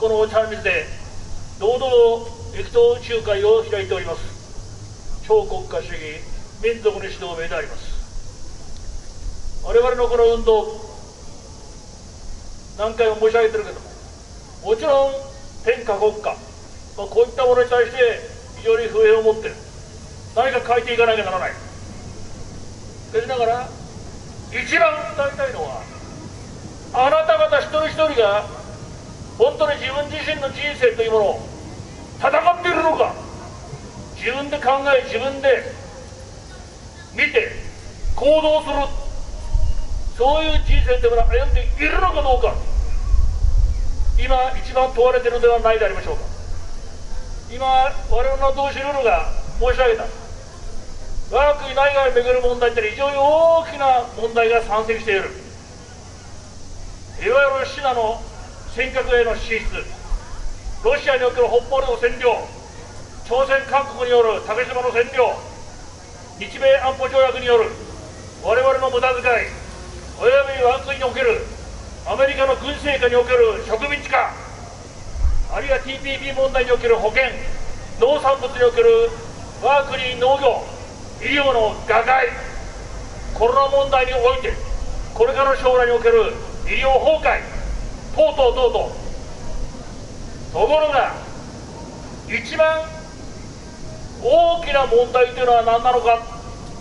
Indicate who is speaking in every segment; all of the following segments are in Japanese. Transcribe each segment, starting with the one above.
Speaker 1: このお茶の水で堂々駅頭集会を開いております超国家主義民族の指導名であります。我々のこの運動、何回も申し上げてるけども、もちろん天下国家、こういったものに対して非常に不平を持っている。何か変えていかなきゃならない。しかしながら一番訴えたいのは、あなた方一人一人が本当に自分自身の人生というものを戦っているのか、自分で考え自分で見て行動する、そういう人生というものを歩んでいるのかどうか、今一番問われているのではないでありましょうか。今我々の同志ルールが申し上げた我が国内外をめぐる問題って非常に大きな問題が山積している。いわゆるシナの尖閣への進出、ロシアにおける北方領土占領、朝鮮韓国による竹島の占領、日米安保条約による我々の無駄遣い、および我が国におけるアメリカの軍事成果における植民地化、あるいは TPP 問題における保険、農産物における我が国農業、医療の瓦解、コロナ問題においてこれからの将来における医療崩壊等々等々。ところが一番大きな問題というのは何なのか。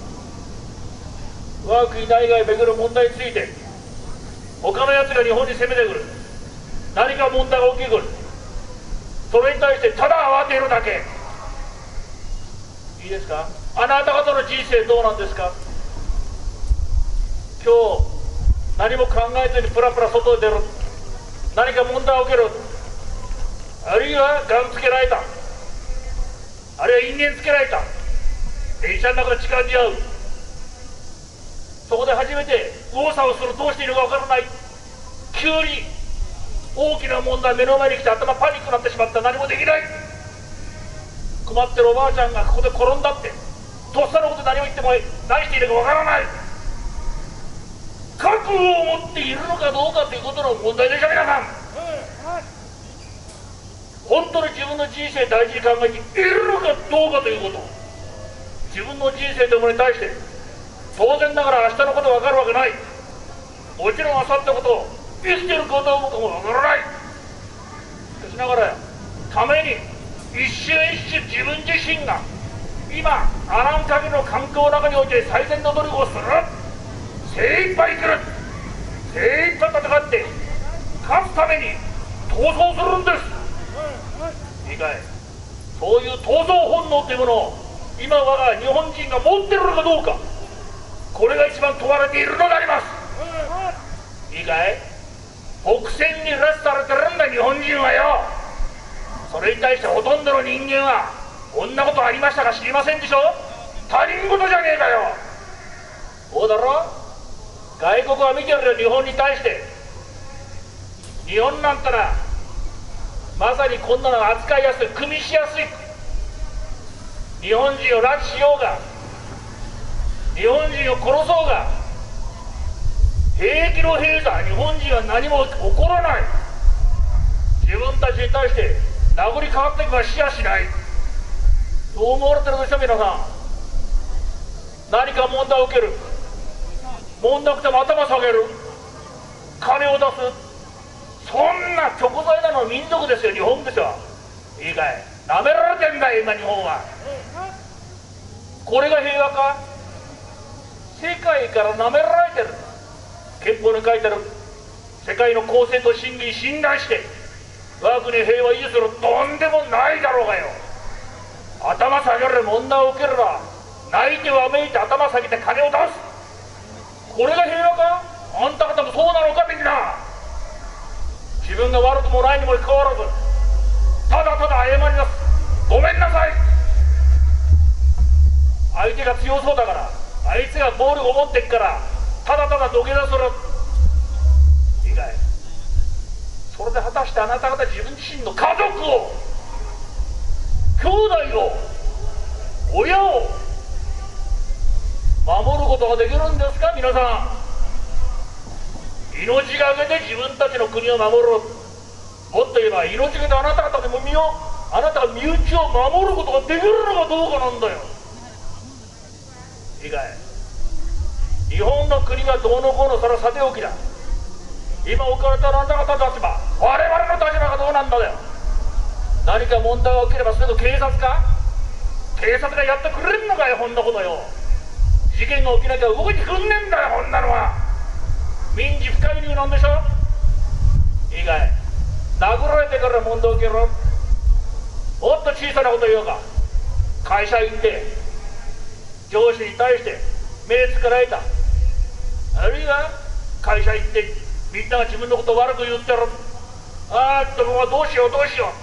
Speaker 1: 我が国内外をめぐる問題について他のやつが日本に攻めてくる、何か問題が起きてくる、それに対してただ慌てるだけ。いいですか。あなた方の人生どうなんですか。今日何も考えずにプラプラ外に出る、何か問題が起きる、あるいはガンつけられた、あるいは因縁つけられた、電車の中で痴漢に遭う、そこで初めて右往左往する、どうしていいのか分からない、急に大きな問題目の前に来て頭パニックになってしまった、何もできない、困ってるおばあちゃんがここで転んだって、とっさのこと何を言っても何していいのか分からない、覚悟を持っているのかどうかということの問題でしょ。皆さん、本当に自分の人生大事に考えているのかどうかということ、自分の人生というものに対して当然ながら明日のこと分かるわけない、もちろん明後日のこと、生きていることも分からない。しかしながらために一瞬一瞬自分自身が今あらん限りの環境の中において最善の努力をする、精一杯生きる、精一杯戦って勝つために闘争するんです。いいかい。そういう闘争本能というものを今我が日本人が持っているのかどうか、これが一番問われているのであります。いいかい。北線に拉致されてるんだ日本人はよ。それに対してほとんどの人間はこんなことありましたか知りませんでしょ。他人事じゃねえかよ。そうだろ。外国は見てるよ、日本に対して。日本なんたらまさにこんなの扱いやすい、組みしやすい。日本人を拉致しようが日本人を殺そうが平気の平座、日本人は何も起こらない。自分たちに対して殴りかかっていくはしやしない。どう思われてるでしょ皆さん。何か問題を受ける、問題なくても頭下げる、金を出す、そんな虚構罪なの民族ですよ、日本ですよ。いいかい。なめられてんだよ今日本は。これが平和か。世界からなめられてる。憲法に書いてある世界の公正と真理に信頼して我が国平和を維持する、とんでもないだろうがよ。頭下げる、問題を受けるな、泣いてわめいて頭下げて金を出す、これが平和か。あんた方もそうなのか。みんな自分が悪くもないにもかかわらずただただ謝ります、ごめんなさい。相手が強そうだから、あいつが暴力を持ってっからただただ土下座する。いいかい。それで果たしてあなた方自分自身の家族を、兄弟を、親を守ることができるんですか。皆さん、命がけで自分たちの国を守る、もっと言えば命がけであなた方でもあなたが身内を守ることができるのかどうかなんだよ。いいかい。日本の国がどうのこうのそれはさておきだ。今置かれたあなた方の立場、我々の立場がどうなんだよ。何か問題が起きればすぐ警察か、警察がやってくれるのかよ。こんなことよ。事件が起きなきゃ動いてくんねえんだよ。こんなのは民事不介入なんでしょ。いいかい。殴られてから問題を受けろ。もっと小さなこと言おうか。会社行って上司に対して目つかられた、あるいは会社行ってみんなが自分のことを悪く言ってる。あーっともうどうしようどうしよ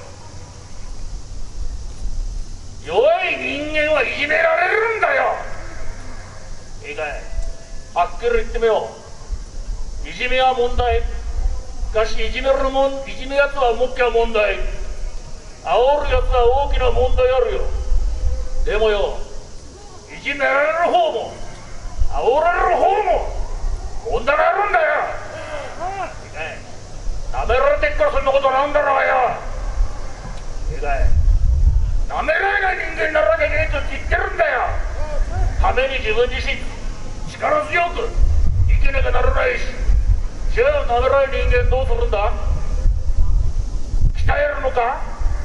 Speaker 1: う。弱い人間はいじめられるんだよ。いいかい。はっきり言ってみよう。いじめは問題。しかしいじめやつはもっきゃ問題。煽るやつは大きな問題あるよ。でもよ、いじめられる方も煽られる方も問題があるんだよ。いいかい。なめられてっからそんなことなんだろうがよ。いいかい。なめられない人間にならなきゃいけないと言ってるんだよ。ために自分自身力強く生きなきゃならないし。じゃあなめられない人間どうするんだ。鍛えるのか。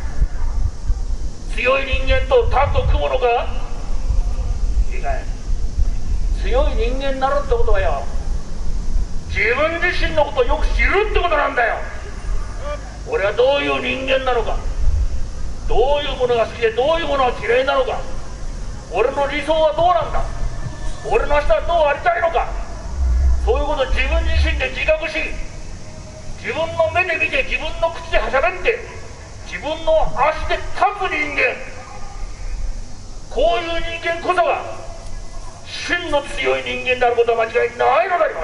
Speaker 1: 強い人間とタッグを組むのか。いいかい。強い人間になるってことはよ、自分自身のことをよく知るってことなんだよ。俺はどういう人間なのか、どういうものが好きでどういうものが嫌いなのか、俺の理想はどうなんだ、俺の明日はどうありたいのか、そういうことを自分自身で自覚し、自分の目で見て自分の口ではしゃべって自分の足で立つ人間、こういう人間こそが真の強い人間であることは間違いないのであります。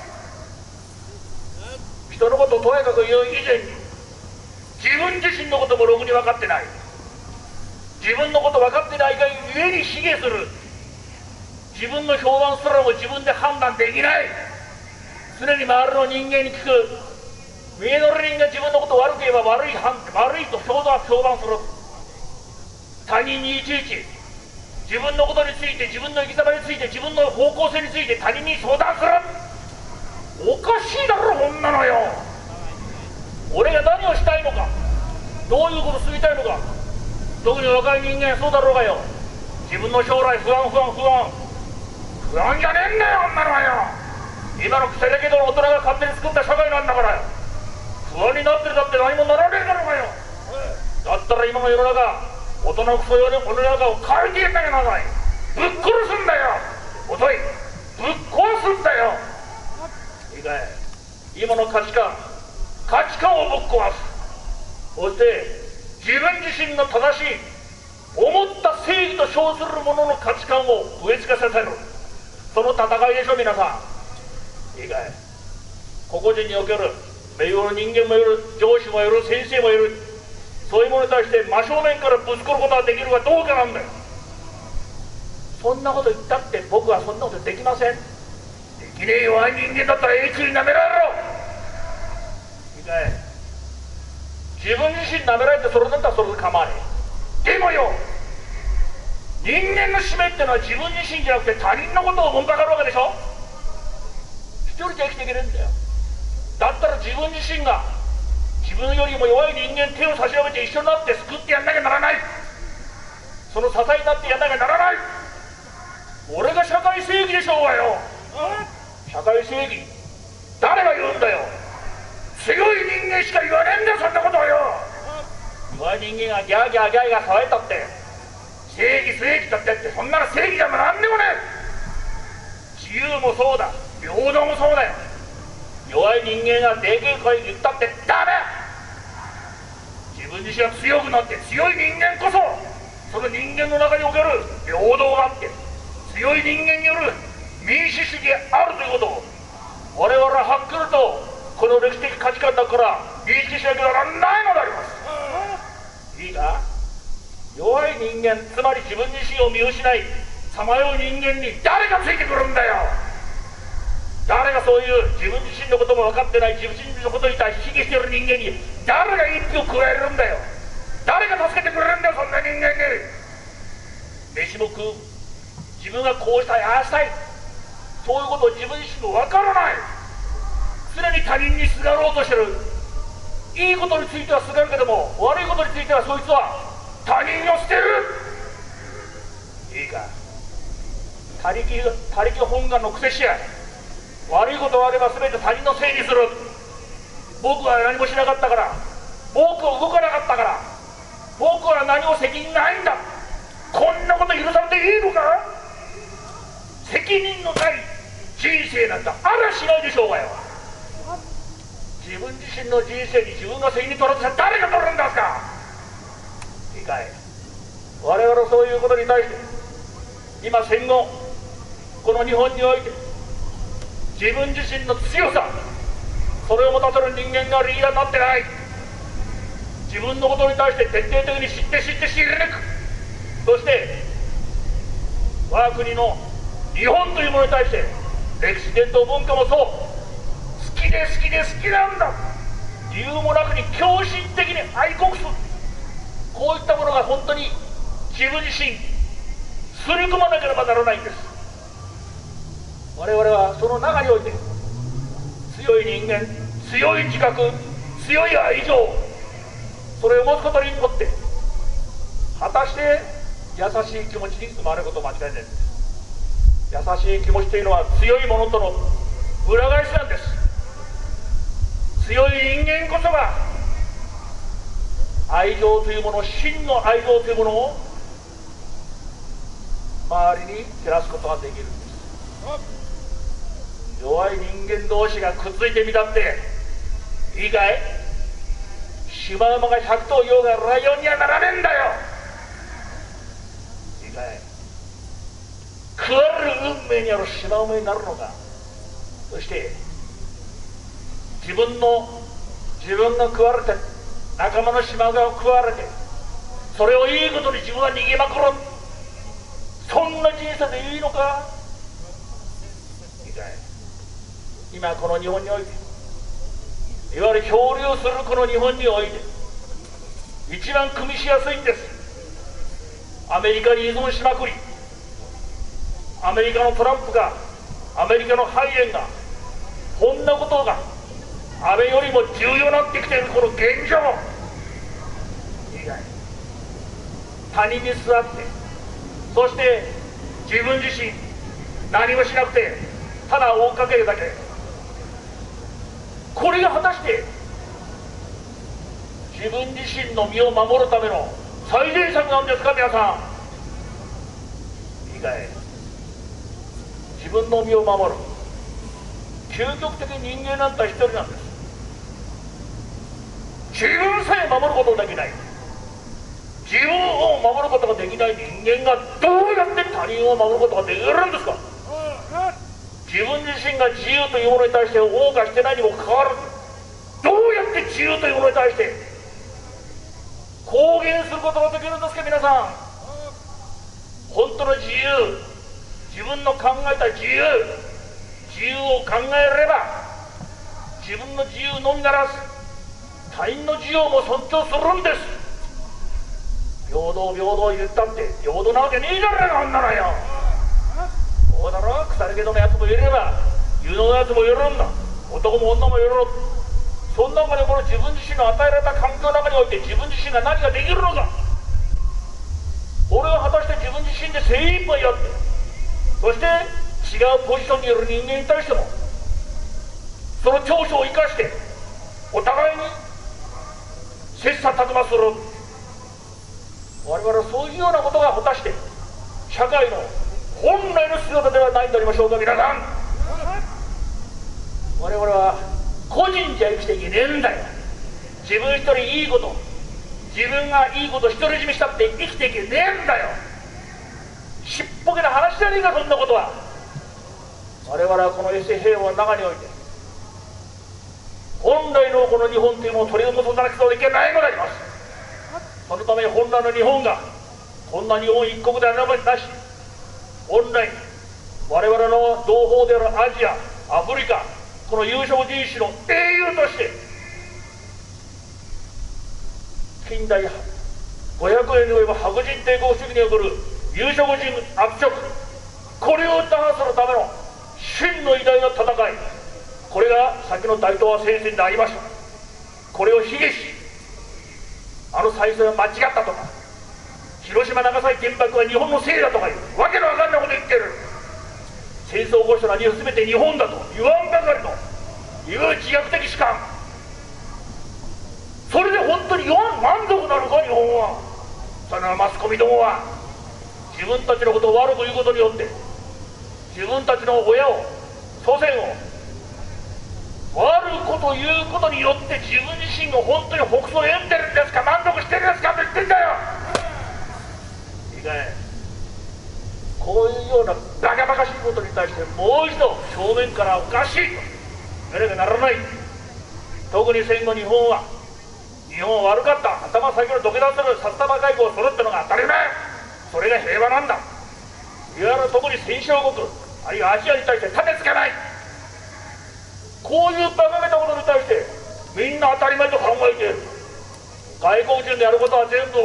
Speaker 1: 人のことをとやかく言う以前に自分自身のこともろくに分かってない、自分のこと分かってないがゆえに卑下する、自分の評判すらも自分で判断できない、常に周りの人間に聞く、見えのる人が自分のことを悪く言えば悪いと評判する、他人にいちいち自分のことについて、自分の生き様について、自分の方向性について他人に相談する。おかしいだろこんなのよ。俺が何をしたいのか、どういうことを過ぎたいのか、特に若い人間そうだろうがよ、自分の将来不安じゃねえんだよこんなのはよ。今の腐れけどの大人が勝手に作った社会なんだからよ。不安になってるだって何もならねえだろうがよ。だったら今の世の中、大人のクソ世の中を変えてやんなきゃならない。ぶっ殺すんだよ。遅い。ぶっ壊すんだよ。いいかい。今の価値観をぶっ壊す。そして自分自身の正しい思った正義と称するものの価値観を植え付けさせる、その戦いでしょ皆さん。いいかい。個々人における名誉の人間もいる、上司もいる、先生もいる、そういうものに対して真正面からぶつかることができるかどうかなんだよ。そんなこと言ったって僕はそんなことできません。できねえ弱い人間だったら永久になめられろ。いいかい。自分自身なめられてそれだったらそれで構わねえ。でもよ、人間の使命ってのは自分自身じゃなくて他人のことをもんばかるわけでしょ。一人じゃ生きていけないんだよ。だったら自分自身が自分よりも弱い人間手を差し伸べて一緒になって救ってやんなきゃならない。その支えになってやんなきゃならない。俺が社会正義でしょうがよ。社会正義誰が言うんだよ。強い人間しか言わねえんだよそんなことはよ。弱い人間がギャーギャー騒いだって正義だってそんなの正義でもなんでもねえ。自由もそうだ、平等もそうだよ。弱い人間がでけえ声言ったってダメ。自分自身は強くなって、強い人間こそその人間の中における平等があって、強い人間による民主主義があるということを我々ははっきりとこの歴史的価値観だから認識しなきゃならないのであります。いいか。弱い人間、つまり自分自身を見失いさまよう人間に誰がついてくるんだよ。誰がそういう自分自身のことも分かってない自分自身のことに対して卑下している人間に誰が一を食えるんだよ。誰が助けてくれるんだよ、そんな人間に。飯も食う、自分がこうしたいああしたい、そういうことを自分自身も分からない。常に他人にすがろうとしてる。いいことについてはすがるけども、悪いことについてはそいつは他人を捨てる。いいか、他力本願の癖しや。悪いことがあれば全て他人のせいにする。僕は何もしなかったから、僕は動かなかったから、僕は何も責任ないんだ。こんなこと許されていいのか。責任のない人生なんてあらしないでしょうがよ。自分自身の人生に自分が責任取ろうとしたら誰が取るんですか。いいかい、我々はそういうことに対して今戦後この日本において自分自身の強さ、それを持たせる人間がリーダーになってない。自分のことに対して徹底的に知って知って知り抜く。そして我が国の日本というものに対して歴史伝統文化もそう、好きで好きで好きなんだ、理由もなくに狂信的に愛国する。こういったものが本当に自分自身すり込まなければならないんです。我々はその中において強い人間、強い自覚、強い愛情、それを持つことによって果たして優しい気持ちに生まれること間違いないんです。優しい気持ちというのは強いものとの裏返しなんです。強い人間こそが愛情というもの、真の愛情というものを周りに照らすことができるんです。弱い人間同士がくっついてみたっていいかい、シマウマが100頭いようがライオンにはならねえんだよ。いいかい、食われる運命にあるシマウマになるのか、そして自分が食われて仲間のシマウマを食われてそれをいいことに自分は逃げまくる、そんな人生でいいのか。いいかい、今この日本においていわゆる漂流するこの日本において一番組みしやすいんです。アメリカに依存しまくり、アメリカのトランプが、アメリカのハイエンが、こんなことが安倍よりも重要になってきているこの現状。いいかい、他人に座って、そして自分自身何もしなくてただ追っかけるだけ、これが果たして自分自身の身を守るための最善策なんですか。皆さんいいかい、自分の身を守る究極的人間なんて一人なんです。自分さえ守ることができない、自分を守ることができない人間がどうやって他人を守ることができるんですか。自分自身が自由というものに対して謳歌してないにもかかわらず、どうやって自由というものに対して公言することができるんですか。皆さん、本当の自由、自分の考えた自由を考えれば自分の自由のみならず他人の自由も尊重するんです。平等平等言ったって平等なわけねえじゃねえか、あんなのよ。そうだろ、腐れ毛のやつもいれば有能なやつもいるんだ、男も女もいる。そんな中でこの自分自身の与えられた環境の中において自分自身が何ができるのか、これを果たして自分自身で精一杯やって、そして違うポジションにいる人間に対してもその長所を生かしてお互いに切磋琢磨する。我々はそういうようなことが果たして社会の本来の姿ではないんでありましょうか。皆さん、我々は個人じゃ生きていけねえんだよ。自分一人いいこと、自分がいいこと独り占めしたって生きていけねえんだよ。しっぽけな話じゃねえか、そんなことは。我々はこの S 平和の中において本来のこの日本というものを取り戻さなくてはいけないのであります。そのため本来の日本がこんな日本一国であるなし、本来我々の同胞であるアジア、アフリカ、この有色人種の英雄として近代500年に及ぶ白人帝国主義による有色人圧力、これを打破するための真の偉大な戦い、これが先の大東亜戦線でありました。これを卑下し、あの再生は間違ったとか、広島長崎原爆は日本のせいだとかいうわけのわかんないこと言ってる。戦争を起こしたのは全て日本だと言わんばかりのいう自虐的主観、それで本当に満足なのか日本は。そのマスコミどもは自分たちのことを悪く言うことによって、自分たちの親を祖先を悪いこと言うことによって自分自身が本当に北総を得てるんですか、満足してるんですかと言ってんだよ。いいかい、こういうようなバカバカしいことに対してもう一度正面からおかしいと言わなきゃならない。特に戦後日本は悪かった、頭先の土下座する札束外交をするってのが当たり前、それが平和なんだ。いわゆる特に戦勝国あるいはアジアに対して立てつけない、こういう馬鹿げたことに対してみんな当たり前と考えている。外国人でやることは全部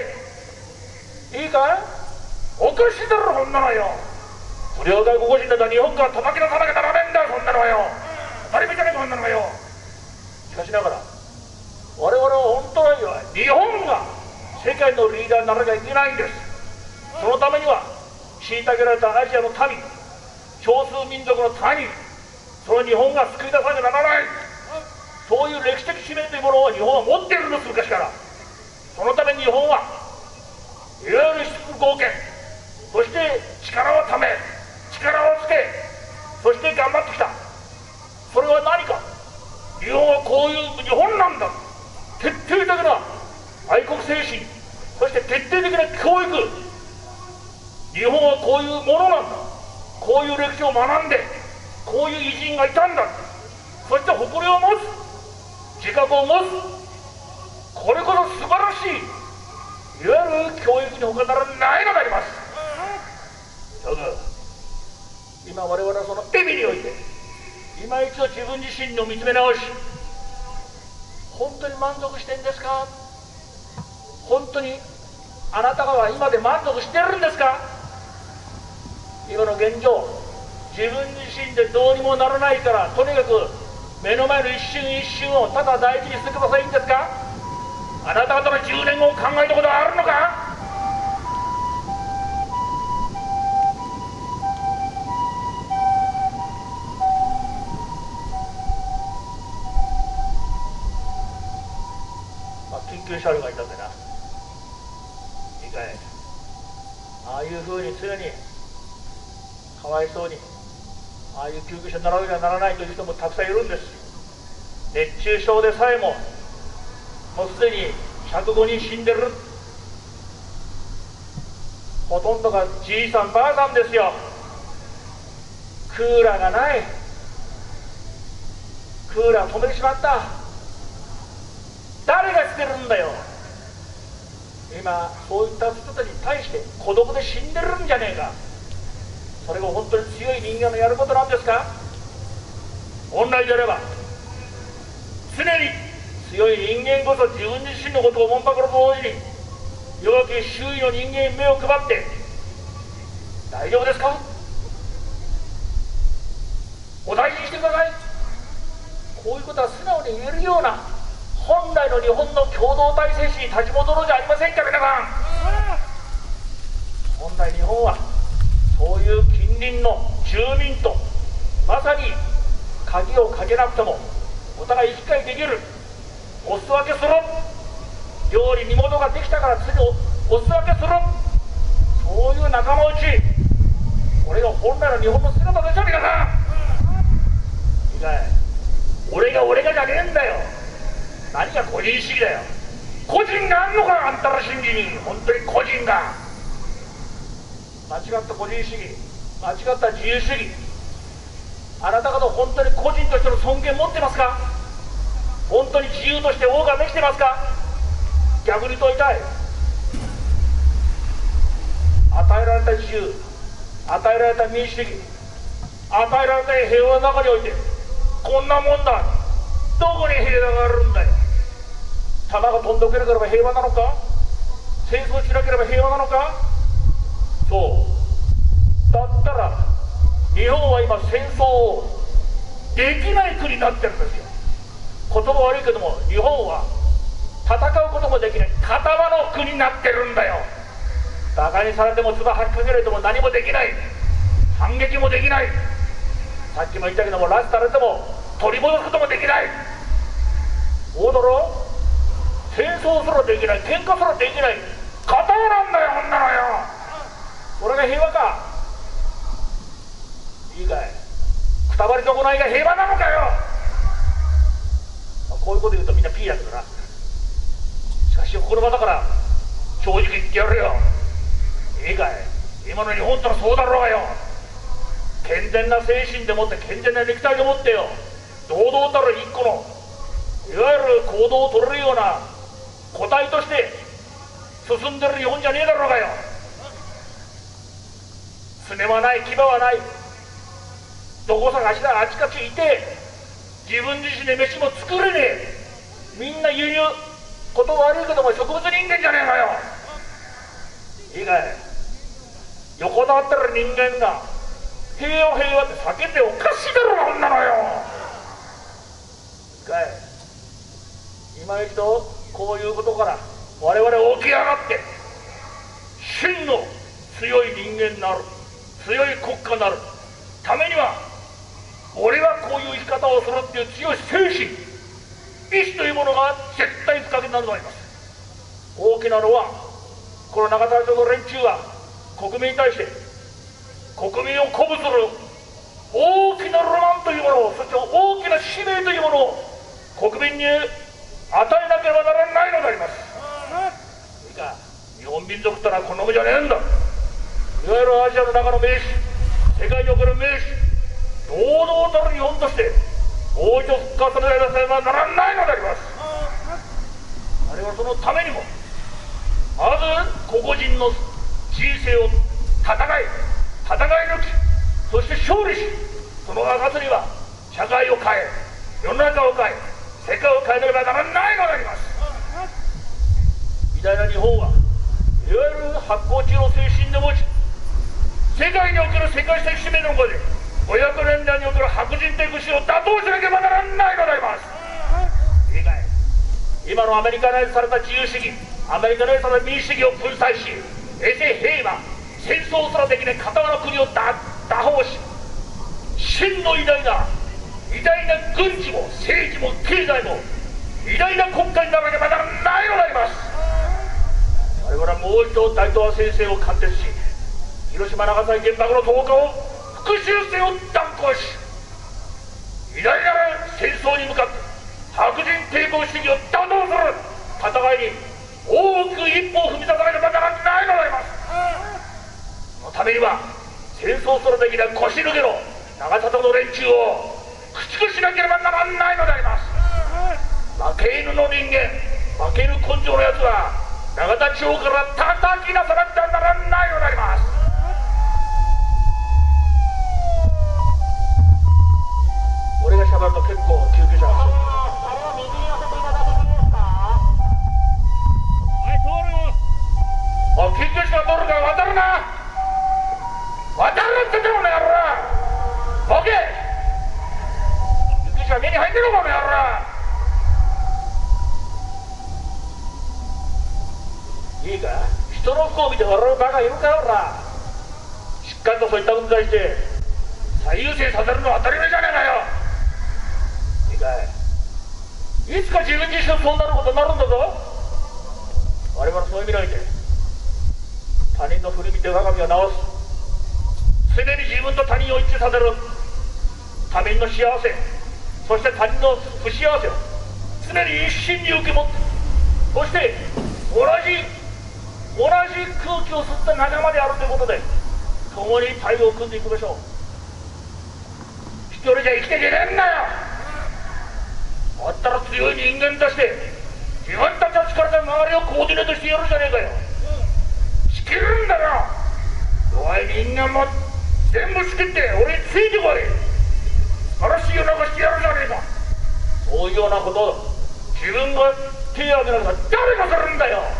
Speaker 1: OK、 いいかい、おかしいだろそんなのよ。不良外国人だったら日本から叩き出さなきゃならねえんだよ、そんなのはよ。当たり前じゃねえかそんなのがよ。しかしながら我々は本当は日本が世界のリーダーにならなきゃいけないんです。そのためには虐げられたアジアの民、少数民族の民、その日本が救い出さなきゃならない、そういう歴史的使命というものを日本は持っているんです、昔から。そのために日本はいわゆる質貢献、そして力をため力をつけ、そして頑張ってきた。それは何か、日本はこういう日本なんだ、徹底的な愛国精神、そして徹底的な教育、日本はこういうものなんだ、こういう歴史を学んでこういう偉人がいたんだ、そして誇りを持つ、自覚を持つ、これこそ素晴らしいいわゆる教育に他ならないのであります。だが今我々はその意味において今一度自分自身を見つめ直し、本当に満足してんですか、本当にあなたは今で満足してるんですか。今の現状、自分自身でどうにもならないからとにかく目の前の一瞬一瞬をただ大事にしてくださいんですか。あなた方の10年後を考えたことはあるのか。緊急車両がいたんでな、いいかい、ああいうふうに常にかわいそうにああいう救急車にならなきゃならないという人もたくさんいるんです。熱中症でさえももうすでに105人死んでる。ほとんどがじいさんばあさんですよ。クーラーがない、クーラー止めてしまった、誰がしてるんだよ。今そういった人たちに対して孤独で死んでるんじゃねえか。それが本当に強い人間のやることなんですか。本来であれば常に強い人間こそ自分自身のことを思ったことと同時に弱き周囲の人間に目を配って大丈夫ですか、お大事にしてください、こういうことは素直に言えるような本来の日本の共同体精神に立ち戻ろうじゃありませんか。皆さん、本来日本はそういう近隣の住民とまさに鍵をかけなくてもお互い行き来できる、お裾分けする、料理煮物ができたから次お裾分けする、そういう仲間内、これが本来の日本の姿でしょ。皆さん、いいかい、俺がじゃねえんだよ。何が個人主義だよ。個人があんのか、あんたら信じに。本当に個人が間違った個人主義、間違った自由主義、あなた方本当に個人としての尊厳持ってますか。本当に自由として謳歌できてますか。逆に問いたい。与えられた自由、与えられた民主主義、与えられた平和の中においてこんなもんだ、どこに平和があるんだよ。 弾が飛んでおけなければ平和なのか、戦争しなければ平和なのか。そうだったら日本は今戦争をできない国になってるんですよ。言葉悪いけども日本は戦うこともできない片場の国になってるんだよ。バカにされても唾吐きかけられても何もできない、反撃もできない、さっきも言ったけども拉致されても取り戻すこともできない。大だろ、戦争すらできない、喧嘩すらできない片場なんだよ、こんなのよ。これが平和か。いいかい、くたばり損ないが平和なのかよ。こういうこと言うとみんなピーだけどな。しかしこの場だから正直言ってやるよ。いいかい、今の日本ってのはそうだろうがよ。健全な精神でもって健全な肉体でもってよ、堂々たる一個のいわゆる行動を取れるような個体として進んでる日本じゃねえだろうがよ。すねはない牙はない、どこ探しだあちかちいて自分自身で飯も作れねえ、みんな輸入、こと悪いけども植物人間じゃねえかよ。いいかい、横たわってる人間が平和平和って叫んでおかしいだろうな、こんなのよ。いいかい、今一度こういうことから我々起き上がって真の強い人間になる、強い国家になるためには俺はこういう生き方をするっていう強い精神、意志というものが絶対不可欠なのであります。大きなのはこの長田町の連中は国民に対して国民を鼓舞する大きなロマンというものを、そして大きな使命というものを国民に与えなければならないのであります。いいか、日本民族ってのはこんなもんじゃねえんだ。いわゆるアジアの中の名士、世界における名士、堂々たる日本としてもう一度復活させなければならないのであります。あれはそのためにもまず個々人の人生を戦い抜き、そして勝利し、その証には社会を変え、世の中を変え、世界を変えなければならないのであります。偉大な日本はいわゆる発酵中の精神で持ち、世界における世界的使命の中で500年代における白人的史を打倒しなければならないのであります。いいかい、今のアメリカナイズされた自由主義、アメリカナイズされた民主主義を粉砕し、永世平和、戦争すらできない片側の国を打倒し、真の偉大な軍事も政治も経済も偉大な国家にならなければならないのであります。我々はもう一度大東亜戦線を貫徹し、広島長崎原爆の投下を復讐戦を断行し、偉大なる戦争に向かって白人抵抗主義を打倒する戦いに大きく一歩を踏み出さなければならないのであります。そのためには戦争すらできない腰抜けの長里の連中を駆逐しなければならないのであります。負け犬の人間、負け犬根性のやつは永田町から叩き出さなくてはならないのであります。俺がしゃべると結構救急車が走る。
Speaker 2: あれを右に寄せていただけていいですか。
Speaker 1: はい、通るよ。お、救急車が通るから渡るな。渡るって言ってもね、やろ。ボケ。救急車目に入ってるのかね、やろ。いいか、人の服を見て笑うバカいるかよ、ほら。しっかりとそういったことに対して最優先させるのは当たり前じゃねえかよ。いいかい、いつか自分自身がそうなることになるんだぞ。我々そういう未来で他人の振り見て我が身を直す、常に自分と他人を一致させる、他人の幸せ、そして他人の不幸せを常に一心に受け持って、そして同じ空気を吸った仲間であるということで共に対応を組んでいきましょう。一人じゃ生きていけねえんだよ。あったら強い人間として自分たちの力で周りをコーディネートしてやるじゃねえかよ。仕切るんだよ。弱い人間も全部仕切って俺についてこい。素晴らしい世の中してやるじゃねえか。そういうようなことを自分が手を挙げながら誰がするんだよ。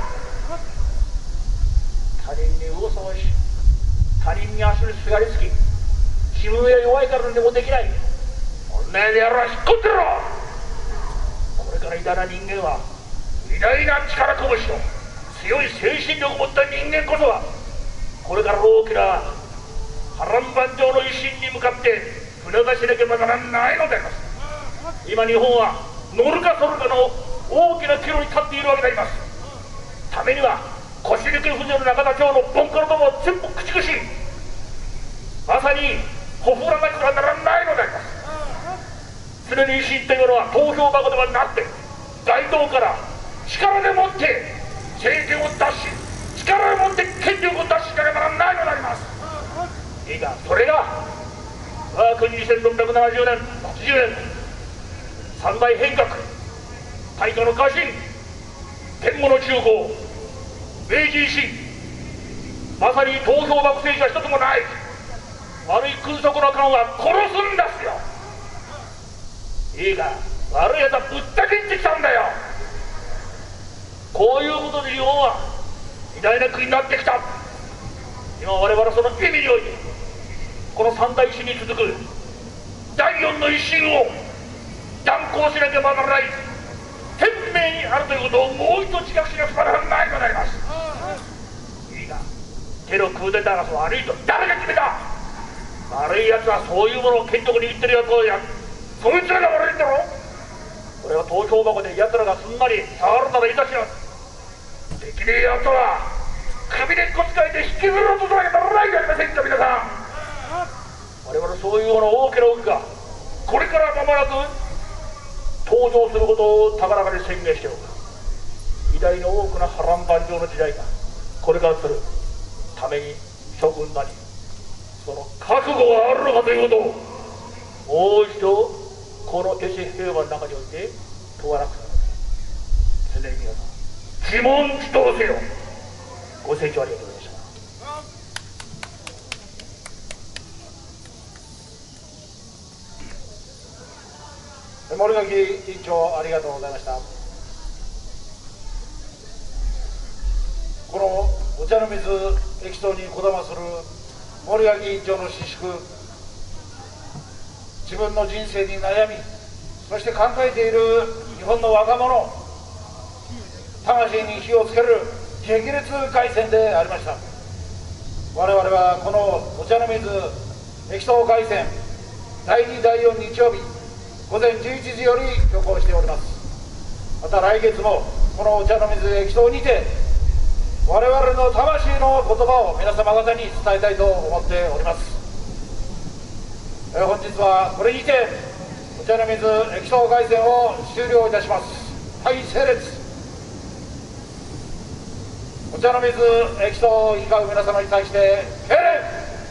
Speaker 1: 他人に嘘をし、他人に足にすがりつき、自分が弱いから何もできない、お前でやろう、引っ込んでろ。これから偉大な人間は、偉大な力こぶしと強い精神力を持った人間こそが、これから大きな波乱万丈の威信に向かって船出しなければならないのであります。今日本は乗るか反るかの大きな岐路に立っているわけであります。ためには腰抜け不女の中田町のボンカロどもを全部駆逐し、まさにほふらなくてはならないのであります。常に維新というのは投票箱ではなくて、街道から力でもって政権を奪し、力でもって権力を奪しなければならないのであります。いいか、それが我が国2670年80年三大変革、大化の改新、天皇の中興、明治維新、まさに投票箱政治は一つもない。悪い空賊の官は殺すんですよ。いいか、悪いやつはぶった切ってきたんだよ。こういうことで日本は偉大な国になってきた。今我々はその意味において、この三大維新に続く第四の維新を断行しなければならない天命にあるということをもう一度自覚しなくてはならないのであります。いいか、テロクーデターが悪いと誰が決めた。悪いやつはそういうものを権力に言ってるやつをそいつらが悪いんだろ。これは投票箱で奴らがすんなり触るならいたします。できねえやつは首でこつかえて引きずろうとしなきゃならないじゃありませんか皆さん。我々そういうもの大きな動きがこれから間もなく登場することを高らかに宣言しておく。偉大な多くの波乱万丈の時代がこれからするために諸君なりその覚悟があるのかということをもう一度この越平和の中において問わなくてはならない。常に皆さん自問自答せよ。ご清聴ありがとうございました。
Speaker 3: 森垣委員長ありがとうございました。このお茶の水駅頭にこだまする森垣委員長の私淑、自分の人生に悩みそして考えている日本の若者魂に火をつける激烈回線でありました。我々はこのお茶の水駅頭回線第2第4日曜日午前11時より挙行しております。また来月もこのお茶の水駅頭にて我々の魂の言葉を皆様方に伝えたいと思っております。本日はこれにてお茶の水駅頭回線を終了いたします。はい、整列。お茶の水駅頭を行き交う皆様に対して敬礼。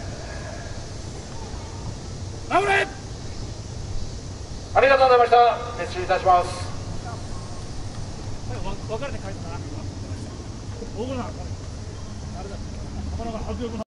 Speaker 3: 守れ。ありがとうございました。撤収いたします。
Speaker 4: 分かれて帰ったな。大物なの。あれだ。なかなか迫力の